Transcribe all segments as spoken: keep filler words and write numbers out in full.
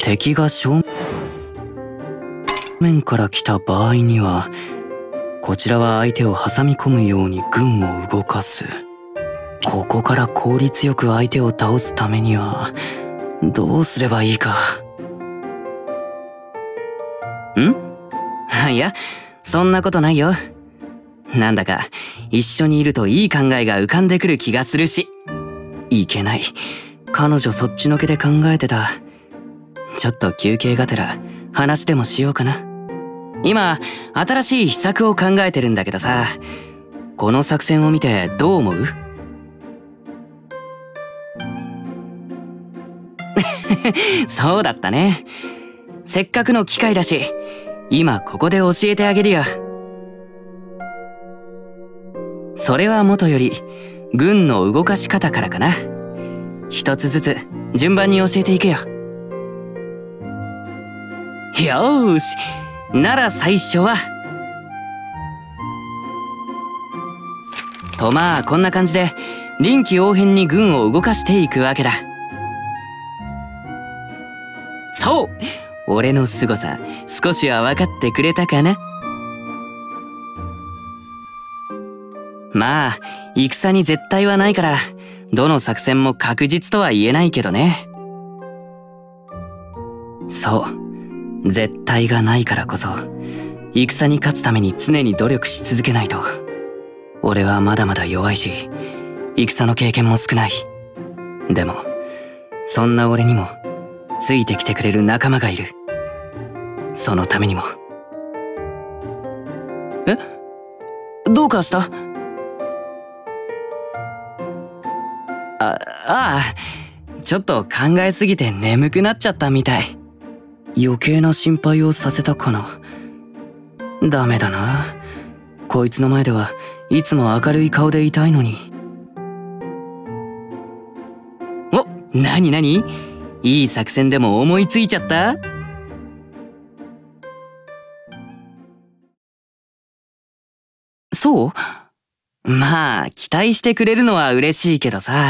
敵が正面から来た場合には、こちらは相手を挟み込むように軍を動かす。ここから効率よく相手を倒すためにはどうすればいいか。ん？いや、そんなことないよ。なんだか一緒にいるといい考えが浮かんでくる気がするし。いけない。彼女そっちのけで考えてた。ちょっと休憩がてら話でもしようかな。今新しい秘策を考えてるんだけどさ、この作戦を見てどう思う？そうだったね。せっかくの機会だし、今ここで教えてあげるよ。それはもとより軍の動かし方からかな。一つずつ順番に教えていくよ。よーし、なら最初はと、まあこんな感じで臨機応変に軍を動かしていくわけだ。そう、俺の凄さ少しは分かってくれたかな。まあ戦に絶対はないから、どの作戦も確実とは言えないけどね。そう、絶対がないからこそ戦に勝つために常に努力し続けないと。俺はまだまだ弱いし、戦の経験も少ない。でもそんな俺にもついてきてくれる仲間がいる。そのためにも。え？どうかした？あ、ああ、ちょっと考えすぎて眠くなっちゃったみたい。余計な心配をさせたかな。ダメだな。こいつの前ではいつも明るい顔でいたいのに。お、なになに？いい作戦でも思いついちゃった？そう？まあ期待してくれるのは嬉しいけどさ。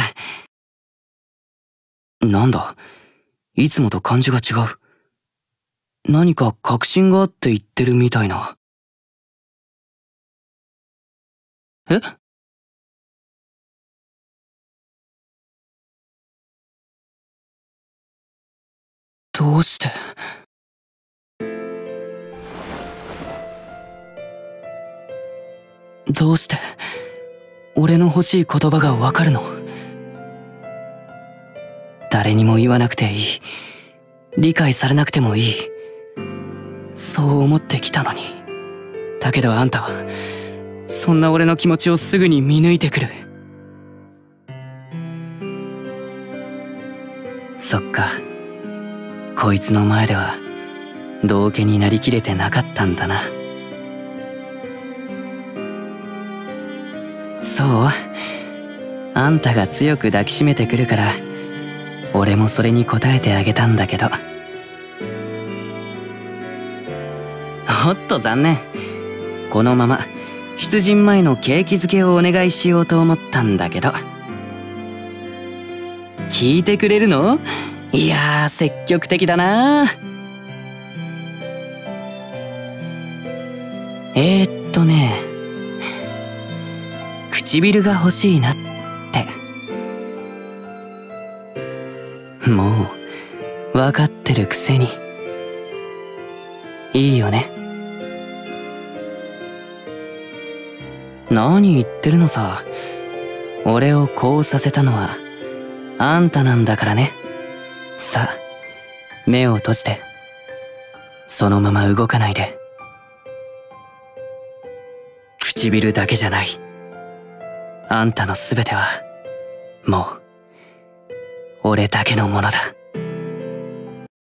なんだ、いつもと感じが違う。何か確信があって言ってるみたいな。え？どうして？どうして俺の欲しい言葉がわかるの？誰にも言わなくていい。理解されなくてもいい。そう思ってきたのに。だけどあんたはそんな俺の気持ちをすぐに見抜いてくる。そっか、こいつの前では道化になりきれてなかったんだな。そう、あんたが強く抱きしめてくるから俺もそれに応えてあげたんだけど。おっと残念。このまま出陣前の景気づけをお願いしようと思ったんだけど。聞いてくれるの？いやー、積極的だな。えーっとね、唇が欲しいなって。もう分かってるくせに。いいよね。何言ってるのさ。俺をこうさせたのはあんたなんだからね。さあ、目を閉じて。そのまま動かないで。唇だけじゃない。あんたの全てはもう俺だけのものだ。